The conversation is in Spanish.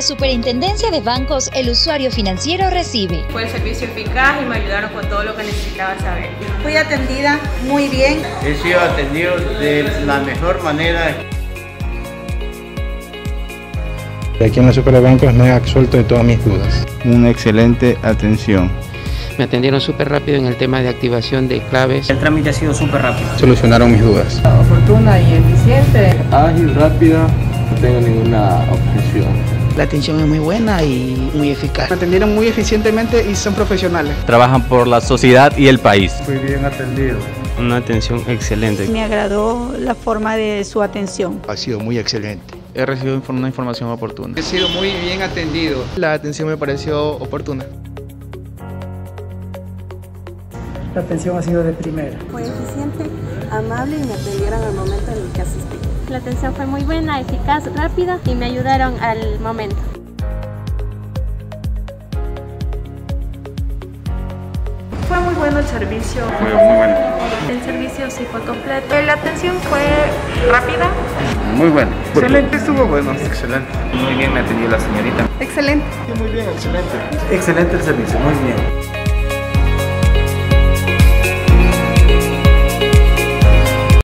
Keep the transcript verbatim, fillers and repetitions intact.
la Superintendencia de Bancos, el usuario financiero recibe. Fue el servicio eficaz y me ayudaron con todo lo que necesitaba saber. Fui atendida muy bien. He sido atendido de la mejor manera. Aquí en la Superbancos me he absuelto de todas mis dudas. Una excelente atención. Me atendieron súper rápido en el tema de activación de claves. El trámite ha sido súper rápido. Solucionaron mis dudas. Oportuna y eficiente. Ágil, rápida, no tengo ninguna objeción. La atención es muy buena y muy eficaz. Me atendieron muy eficientemente y son profesionales. Trabajan por la sociedad y el país. Fui bien atendido. Una atención excelente. Me agradó la forma de su atención. Ha sido muy excelente. He recibido una información oportuna. He sido muy bien atendido. La atención me pareció oportuna. La atención ha sido de primera. Fue eficiente, amable y me atendieron al momento en el que asistí. La atención fue muy buena, eficaz, rápida y me ayudaron al momento. Fue muy bueno el servicio. Fue muy bueno. El servicio sí fue completo. La atención fue rápida. Muy bueno. Excelente, estuvo bueno. Excelente. Muy bien me atendió la señorita. Excelente. Muy bien, excelente. Excelente el servicio, muy bien.